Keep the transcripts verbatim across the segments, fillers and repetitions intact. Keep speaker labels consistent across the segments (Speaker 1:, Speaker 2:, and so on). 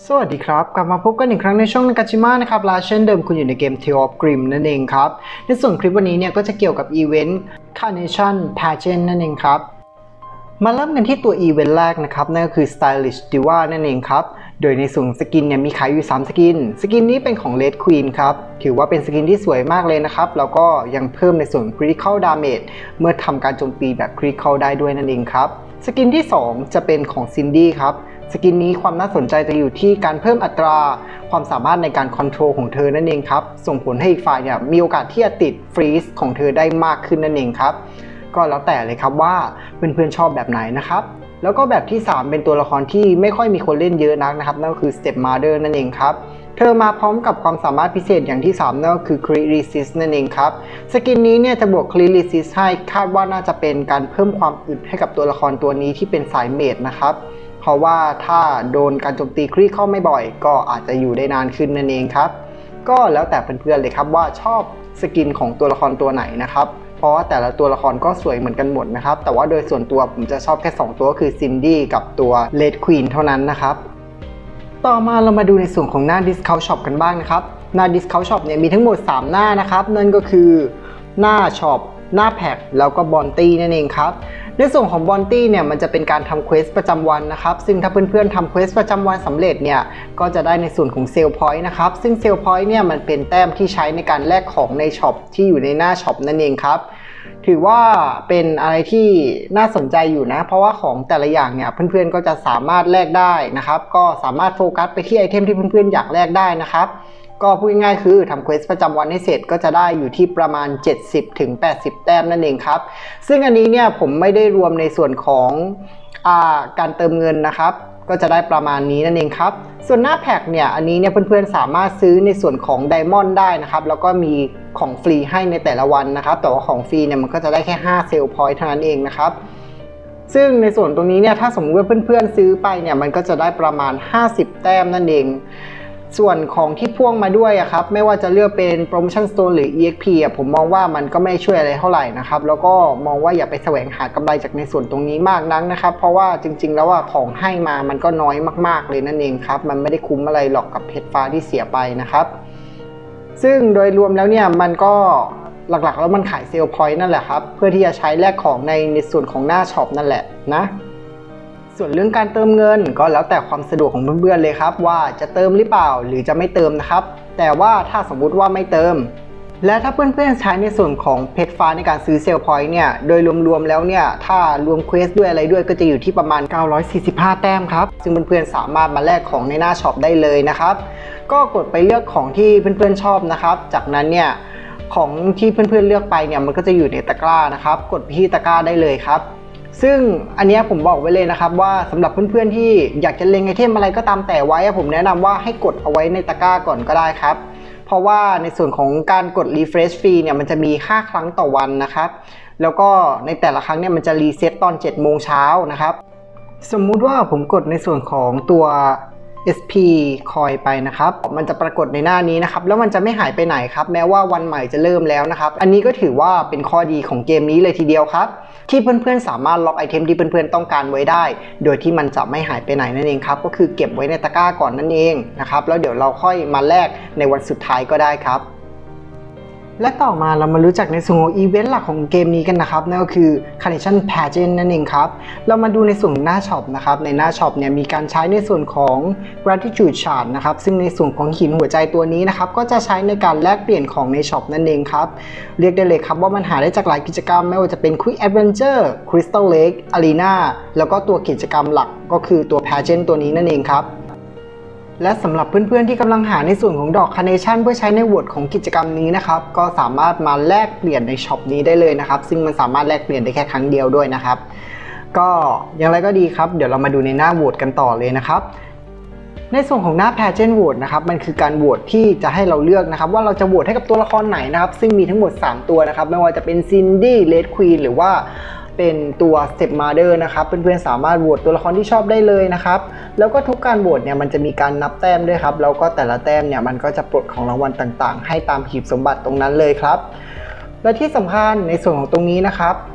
Speaker 1: สวัสดีครับกลับมาพบกันอีกครั้งในช่องนากาจิมะนะครับและเช่นเดิมคุณอยู่ในเกม Tale of Grimm นั่นเองครับในส่วนคลิปวันนี้เนี่ยก็จะเกี่ยวกับอีเวนต์ Carnation Pageant นั่นเองครับมาเริ่มกันที่ตัวอีเวนต์แรกนะครับนั่นก็คือ Stylish Diva นั่นเองครับโดยในส่วนสกินเนี่ยมีขายอยู่สามสกินสกินนี้เป็นของ Red Queen ครับถือว่าเป็นสกินที่สวยมากเลยนะครับแล้วก็ยังเพิ่มในส่วน Critical Damage เมื่อทำการโจมตีแบบ Critical ได้ด้วยนั่นเองครับสกินที่สองจะเป็นของ Cindy ครับสกินนี้ความน่าสนใจจะอยู่ที่การเพิ่มอัตราความสามารถในการคอนโทรลของเธอนั่นเองครับส่งผลให้อีกฝ่ายเนี่ยมีโอกาสที่จะติดฟรีซของเธอได้มากขึ้นนั่นเองครับก็แล้วแต่เลยครับว่าเพื่อนๆชอบแบบไหนนะครับแล้วก็แบบที่สามเป็นตัวละครที่ไม่ค่อยมีคนเล่นเยอะนักนะครับนั่นก็คือ Stepmother นั่นเองครับเธอมาพร้อมกับความสามารถพิเศษอย่างที่สามนั่นก็คือ Crit Resist นั่นเองครับสกินนี้เนี่ยจะบวก Crit Resist ให้คาดว่าน่าจะเป็นการเพิ่มความอึดให้กับตัวละครตัวนี้ที่เป็นสายเมจนะครับเพราะว่าถ้าโดนการโจมตีคริเข้าไม่บ่อยก็อาจจะอยู่ได้นานขึ้นนั่นเองครับก็แล้วแต่เพื่อนๆเลยครับว่าชอบสกินของตัวละครตัวไหนนะครับเพราะว่าแต่ละตัวละครก็สวยเหมือนกันหมดนะครับแต่ว่าโดยส่วนตัวผมจะชอบแค่สองตัวก็คือซินดี้กับตัว Red Queen เท่านั้นนะครับต่อมาเรามาดูในส่วนของหน้า Discount Shop กันบ้างนะครับหน้า Discount Shop เนี่ยมีทั้งหมดสามหน้านะครับนั่นก็คือหน้าช็อปหน้าแพ็คแล้วก็บอนตี้นั่นเองครับในส่วนของบอนตี้เนี่ยมันจะเป็นการทำเควสประจำวันนะครับซึ่งถ้าเพื่อนๆทำเควสประจำวันสำเร็จเนี่ยก็จะได้ในส่วนของเซลล์พอยต์นะครับซึ่งเซลล์พอยต์เนี่ยมันเป็นแต้มที่ใช้ในการแลกของในช็อปที่อยู่ในหน้าช็อปนั่นเองครับถือว่าเป็นอะไรที่น่าสนใจอยู่นะเพราะว่าของแต่ละอย่างเนี่ยเพื่อนๆก็จะสามารถแลกได้นะครับก็สามารถโฟกัสไปที่ไอเทมที่เพื่อนๆอยากแลกได้นะครับก็พูดง่ายๆคือทำเควสประจำวันให้เสร็จก็จะได้อยู่ที่ประมาณ เจ็ดสิบถึงแปดสิบ แต้มนั่นเองครับซึ่งอันนี้เนี่ยผมไม่ได้รวมในส่วนของอ่าการเติมเงินนะครับก็จะได้ประมาณนี้นั่นเองครับส่วนหน้าแพ็คเนี่ยอันนี้เนี่ยเพื่อนๆสามารถซื้อในส่วนของไดมอนด์ได้นะครับแล้วก็มีของฟรีให้ในแต่ละวันนะครับแต่ว่าของฟรีเนี่ยมันก็จะได้แค่ห้าเซลล์พอยต์เท่านั้นเองนะครับซึ่งในส่วนตรงนี้เนี่ยถ้าสมมติว่าเพื่อนๆซื้อไปเนี่ยมันก็จะได้ประมาณห้าสิบแต้มนั่นเองส่วนของที่พ่วงมาด้วยอะครับไม่ว่าจะเลือกเป็นโปรโมชั่นสโตนหรือ อี เอ็กซ์ พี อะผมมองว่ามันก็ไม่ช่วยอะไรเท่าไหร่นะครับแล้วก็มองว่าอย่าไปแสวงหากำไรจากในส่วนตรงนี้มากนักนะครับเพราะว่าจริงๆแล้วว่าของให้มามันก็น้อยมากๆเลยนั่นเองครับมันไม่ได้คุ้มอะไรหรอกกับเพชรฟ้าที่เสียไปนะครับซึ่งโดยรวมแล้วเนี่ยมันก็หลักๆแล้วมันขายเซลล์พอยต์นั่นแหละครับเพื่อที่จะใช้แลกของในในส่วนของหน้าช็อปนั่นแหละนะส่วนเรื่องการเติมเงินก็แล้วแต่ความสะดวกของเพื่อนๆเลยครับว่าจะเติมหรือเปล่าหรือจะไม่เติมนะครับแต่ว่าถ้าสมมุติว่าไม่เติมและถ้าเพื่อนๆใช้ในส่วนของเพชรฟ้าในการซื้อเซลล์พอยต์เนี่ยโดยรวมๆแล้วเนี่ยถ้ารวมเควสด้วยอะไรด้วยก็จะอยู่ที่ประมาณเก้าร้อยสี่สิบห้าแต้มครับซึ่งเพื่อนๆสามารถมาแลกของในหน้าช็อปได้เลยนะครับก็กดไปเลือกของที่เพื่อนๆชอบนะครับจากนั้นเนี่ยของที่เพื่อนๆเลือกไปเนี่ยมันก็จะอยู่ในตะกร้านะครับกดไปที่ตะกร้าได้เลยครับซึ่งอันนี้ผมบอกไว้เลยนะครับว่าสำหรับเพื่อนๆที่อยากจะเล็งไอเทมอะไรก็ตามแต่ไว้ผมแนะนำว่าให้กดเอาไว้ในตะกร้าก่อนก็ได้ครับเพราะว่าในส่วนของการกด refresh ฟรีเนี่ยมันจะมีห้าครั้งต่อวันนะครับแล้วก็ในแต่ละครั้งเนี่ยมันจะรีเซ็ตตอนเจ็ดโมงเช้านะครับสมมุติว่าผมกดในส่วนของตัว เอส พี Coin ไปนะครับมันจะปรากฏในหน้านี้นะครับแล้วมันจะไม่หายไปไหนครับแม้ว่าวันใหม่จะเริ่มแล้วนะครับอันนี้ก็ถือว่าเป็นข้อดีของเกมนี้เลยทีเดียวครับที่เพื่อนๆสามารถล็อกไอเทมที่เพื่อนๆต้องการไว้ได้โดยที่มันจะไม่หายไปไหนนั่นเองครับก็คือเก็บไว้ในตะกร้าก่อนนั่นเองนะครับแล้วเดี๋ยวเราค่อยมาแลกในวันสุดท้ายก็ได้ครับและต่อมาเรามารู้จักในส่วนของอีเวนต์หลักของเกมนี้กันนะครับนั่นก็คือ Carnation Pageant นั่นเองครับเรามาดูในส่วนหน้าช็อปนะครับในหน้าช็อปเนี่ยมีการใช้ในส่วนของ Gratitude Shard นะครับซึ่งในส่วนของหินหัวใจตัวนี้นะครับก็จะใช้ในการแลกเปลี่ยนของในช็อปนั่นเองครับเรียกได้เลยครับว่ามันหาได้จากหลายกิจกรรมไม่ว่าจะเป็น Quick Adventure Crystal Lake Arena แล้วก็ตัวกิจกรรมหลักก็คือตัว Pageant ตัวนี้นั่นเองครับและสำหรับเพื่อนๆที่กำลังหาในส่วนของดอกคาร์เนชั่นเพื่อใช้ในโหวตของกิจกรรมนี้นะครับก็สามารถมาแลกเปลี่ยนในช็อปนี้ได้เลยนะครับซึ่งมันสามารถแลกเปลี่ยนได้แค่ครั้งเดียวด้วยนะครับก็อย่างไรก็ดีครับเดี๋ยวเรามาดูในหน้าโหวตกันต่อเลยนะครับในส่วนของหน้า Pageant Vote นะครับมันคือการโหวตที่จะให้เราเลือกนะครับว่าเราจะโหวตให้กับตัวละครไหนนะครับซึ่งมีทั้งหมดสามตัวนะครับไม่ว่าจะเป็น Cindy Red Queen หรือว่าเป็นตัว Stepmother นะครับเพื่อนๆสามารถโหวตตัวละครที่ชอบได้เลยนะครับแล้วก็ทุกการโหวตเนี่ยมันจะมีการนับแต้มด้วยครับแล้วก็แต่ละแต้มเนี่ยมันก็จะปลดของรางวัลต่างๆให้ตามหีบสมบัติตรงนั้นเลยครับและที่สำคัญในส่วนของตรงนี้นะครับ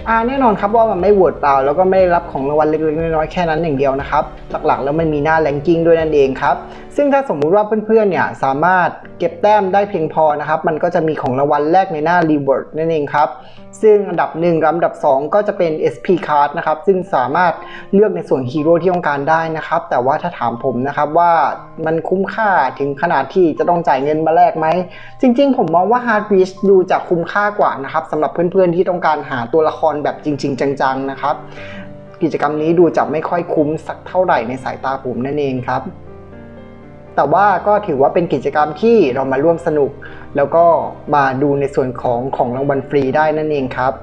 Speaker 1: อ่าแน่นอนครับว่ามันไม่โหวตเปล่าแล้วก็ไม่ได้รับของรางวัลเล็กๆน้อยๆแค่นั้นอย่างเดียวนะครับหลักๆแล้วมันมีหน้าแรงกิ้งด้วยนั่นเองครับซึ่งถ้าสมมุติว่าเพื่อนๆเนี่ยสามารถเก็บแต้มได้เพียงพอนะครับมันก็จะมีของรางวัลแรกในหน้า Reward นั่นเองครับซึ่งอันดับหนึ่งกับอันดับสองก็จะเป็น เอส พี Card นะครับซึ่งสามารถเลือกในส่วนฮีโร่ที่ต้องการได้นะครับแต่ว่าถ้าถามผมนะครับว่ามันคุ้มค่าถึงขนาดที่จะต้องจ่ายเงินมาแลกไหมจริงๆผมมองว่า Hard Reach ดูจะคุ้มค่ากว่านะครับสำหรับเพื่อนๆที่ต้องการหาตัวละครแบบจริงๆจังๆนะครับกิจกรรมนี้ดูจะไม่ค่อยคุ้มสักเท่าไหร่ในสายตาผมนั่นเองครับแต่ว่าก็ถือว่าเป็นกิจกรรมที่เรามาร่วมสนุกแล้วก็มาดูในส่วนของของรางวัลฟรีได้นั่นเองครับ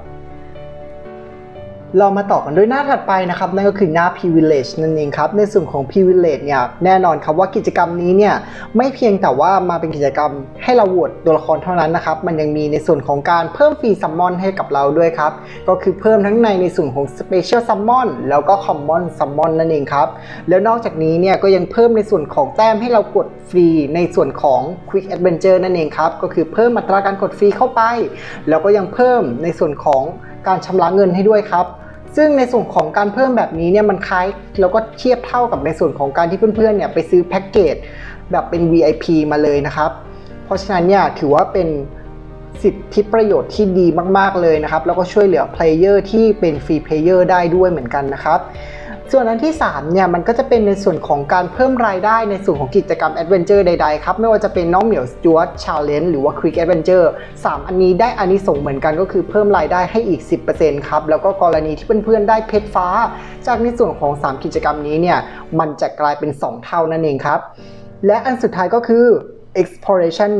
Speaker 1: เรามาต่อกันด้วยหน้าถัดไปนะครับนั่นก็คือหน้า Privilege นั่นเองครับในส่วนของ Privilege เนี่ยแน่นอนครับว่ากิจกรรมนี้เนี่ยไม่เพียงแต่ว่ามาเป็นกิจกรรมให้เราโหวตตัวละครเท่านั้นนะครับมันยังมีในส่วนของการเพิ่มฟรีซัมมอนให้กับเราด้วยครับก็คือเพิ่มทั้งในในส่วนของ Special Summon แล้วก็ Common Summon นั่นเองครับแล้วนอกจากนี้เนี่ยก็ยังเพิ่มในส่วนของแต้มให้เรากดฟรีในส่วนของ Quick Adventure นั่นเองครับก็คือเพิ่มอัตราการกดฟรีเข้าไปแล้วก็ยังเพิ่มในส่วนของการชำระเงินให้ด้วยครับซึ่งในส่วนของการเพิ่มแบบนี้เนี่ยมันคล้ายแล้วก็เทียบเท่ากับในส่วนของการที่เพื่อนๆเนี่ยไปซื้อแพ็กเกจแบบเป็น วี ไอ พี มาเลยนะครับเพราะฉะนั้นเนี่ยถือว่าเป็นสิทธิประโยชน์ที่ดีมากๆเลยนะครับแล้วก็ช่วยเหลือเพลเยอร์ที่เป็นฟรีเพลเยอร์ได้ด้วยเหมือนกันนะครับส่วนอันที่สามเนี่ยมันก็จะเป็นในส่วนของการเพิ่มรายได้ในส่วนของกิจกรรมแอดเวนเจอร์ใดๆครับไม่ว่าจะเป็นน้องเหมียวสจ๊วตชาเลนจ์หรือว่าควิกแอดเวนเจอร์สามอันนี้ได้อานิสงส์เหมือนกันก็คือเพิ่มรายได้ให้อีก สิบเปอร์เซ็นต์ ครับแล้วก็กรณีที่เพื่อนๆได้เพชรฟ้าจากในส่วนของสามกิจกรรมนี้เนี่ยมันจะกลายเป็นสองเท่านั่นเองครับและอันสุดท้ายก็คือ exploration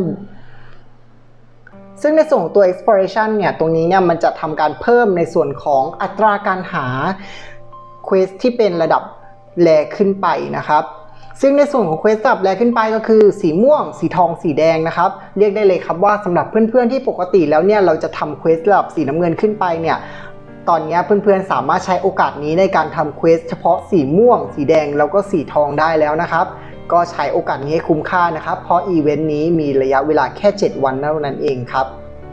Speaker 1: ซึ่งในส่วนของตัว exploration เนี่ยตรงนี้เนี่ยมันจะทำการเพิ่มในส่วนของอัตราการหาเควสที่เป็นระดับแรขึ้นไปนะครับซึ่งในส่วนของเควสระดับแรขึ้นไปก็คือสีม่วงสีทองสีแดงนะครับเรียกได้เลยครับว่าสำหรับเพื่อนๆที่ปกติแล้วเนี่ยเราจะทำเควสระดับสีน้ำเงินขึ้นไปเนี่ยตอนนี้เพื่อนๆสามารถใช้โอกาสนี้ในการทำเควสเฉพาะสีม่วงสีแดงแล้วก็สีทองได้แล้วนะครับก็ใช้โอกาสนี้ให้คุ้มค่านะครับเพราะอีเวนต์นี้มีระยะเวลาแค่เจ็ดวันเท่านั้นเองครับ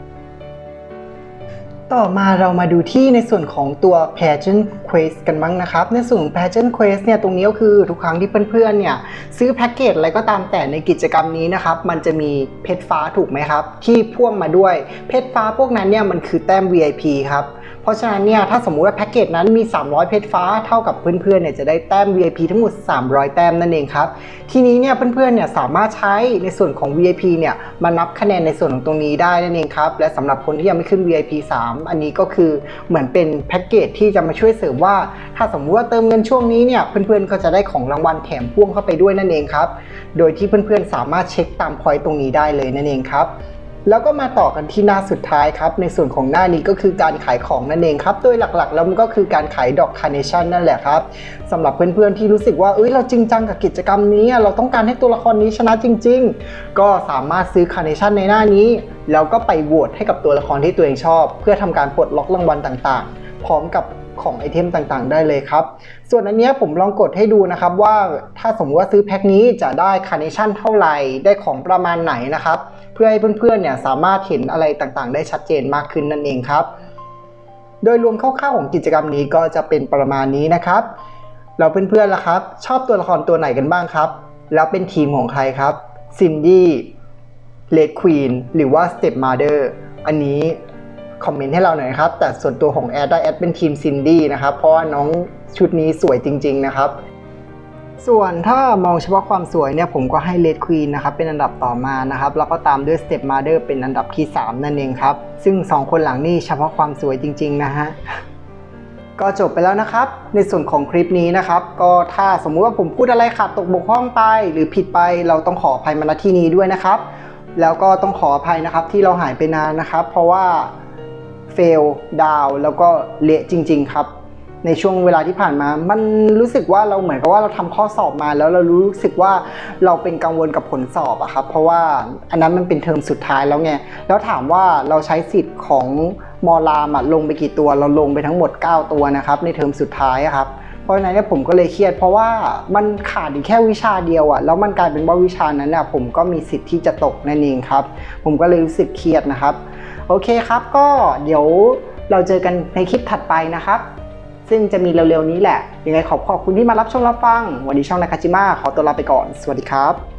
Speaker 1: ต่อมาเรามาดูที่ในส่วนของตัว Pageant Quest กันบ้างนะครับในส่วนของ Pageant Quest เนี่ยตรงนี้ก็คือทุกครั้งที่เพื่อนๆเนี่ยซื้อแพ็กเกจอะไรก็ตามแต่ในกิจกรรมนี้นะครับมันจะมีเพชรฟ้าถูกไหมครับที่พ่วงมาด้วยเพชรฟ้าพวกนั้นเนี่ยมันคือแต้ม วี ไอ พี ครับเพราะฉะนั้นเนี่ยถ้าสมมุติว่าแพ็กเกจนั้นมีสามร้อยเพชรฟ้าเท่ากับเพื่อนๆเนี่ยจะได้แต้ม วี ไอ พี ทั้งหมดสามร้อยแต้มนั่นเองครับทีนี้เนี่ยเพื่อนๆเนี่ยสามารถใช้ในส่วนของ วี ไอ พี เนี่ยมานับคะแนนในส่วนของตรงนี้ได้นั่นเองครับและสำหรับคนที่ยังไม่ขึ้น วี ไอ พี สามอันนี้ก็คือเหมือนเป็นแพ็กเกจที่จะมาช่วยเสริมว่าถ้าสมมุติว่าเติมเงินช่วงนี้เนี่ยเพื่อนๆก็จะได้ของรางวัลแถมพ่วงเข้าไปด้วยนั่นเองครับโดยที่เพื่อนๆสามารถเช็คตามพอยต์ตรงนี้ได้เลยนั่นเองครับแล้วก็มาต่อกันที่หน้าสุดท้ายครับในส่วนของหน้านี้ก็คือการขายของนั่นเองครับโดยหลักๆแล้วมันก็คือการขายดอกคาร์เนชั่นนั่นแหละครับสำหรับเพื่อนๆที่รู้สึกว่าเอ้ยเราจริงจังกับกิจกรรมนี้เราต้องการให้ตัวละครนี้ชนะจริงๆก็สามารถซื้อคาร์เนชั่นในหน้านี้แล้วก็ไปโหวตให้กับตัวละครที่ตัวเองชอบเพื่อทำการปลดล็อกรางวัลต่างๆพร้อมกับของไอเทมต่างๆได้เลยครับส่วนอันนี้ผมลองกดให้ดูนะครับว่าถ้าสมมติว่าซื้อแพ็คนี้จะได้คาร์เนชั่นเท่าไหร่ได้ของประมาณไหนนะครับเพื่อให้เพื่อนๆเนี่ยสามารถเห็นอะไรต่างๆได้ชัดเจนมากขึ้นนั่นเองครับโดยรวมคร่าวๆของกิจกรรมนี้ก็จะเป็นประมาณนี้นะครับเราเพื่อนๆล่ะครับชอบตัวละครตัวไหนกันบ้างครับแล้วเป็นทีมของใครครับซินดี้เลดควีนหรือว่าสเต็ปมาเดอร์อันนี้คอมเมนต์ให้เราหน่อยครับแต่ส่วนตัวของแอดได้แอดเป็นทีมซินดี้นะครับเพราะว่าน้องชุดนี้สวยจริงๆนะครับส่วนถ้ามองเฉพาะความสวยเนี่ยผมก็ให้ Red Queen นะครับเป็นอันดับต่อมานะครับแล้วก็ตามด้วย Step Mother เป็นอันดับที่สามนั่นเองครับซึ่งสองคนหลังนี่เฉพาะความสวยจริงๆนะฮะก็จบไปแล้วนะครับในส่วนของคลิปนี้นะครับก็ถ้าสมมุติว่าผมพูดอะไรขาดตกบกพร่องไปหรือผิดไปเราต้องขออภัยมาณที่นี้ด้วยนะครับแล้วก็ต้องขออภัยนะครับที่เราหายไปนานนะครับเพราะว่าเฟลดาวแล้วก็เละจริงๆครับในช่วงเวลาที่ผ่านมามันรู้สึกว่าเราเหมือนกับว่าเราทำข้อสอบมาแล้วเรารู้สึกว่าเราเป็นกังวลกับผลสอบอะครับเพราะว่าอันนั้นมันเป็นเทอมสุดท้ายแล้วไงแล้วถามว่าเราใช้สิทธิ์ของมอรามลงไปกี่ตัวเราลงไปทั้งหมดเก้าตัวนะครับในเทอมสุดท้ายครับเพราะฉะนั้นผมก็เลยเครียดเพราะว่ามันขาดอีกแค่วิชาเดียวอะแล้วมันกลายเป็นว่าวิชานั้นเนี่ยผมก็มีสิทธิ์ที่จะตกนั่นเองครับผมก็เลยรู้สึกเครียดนะครับโอเคครับก็เดี๋ยวเราเจอกันในคลิปถัดไปนะครับซึ่งจะมีเร็วๆนี้แหละยังไงขอขอบคุณที่มารับชมรับฟังวันนี้ช่องนากาจิมะขอตัวลาไปก่อนสวัสดีครับ